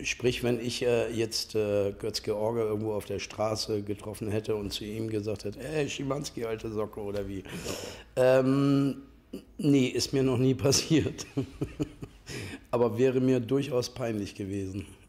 Sprich, wenn ich jetzt Götz-George irgendwo auf der Straße getroffen hätte und zu ihm gesagt hätte, ey, Schimanski, alte Socke, oder wie? Nee, ist mir noch nie passiert. Aber wäre mir durchaus peinlich gewesen.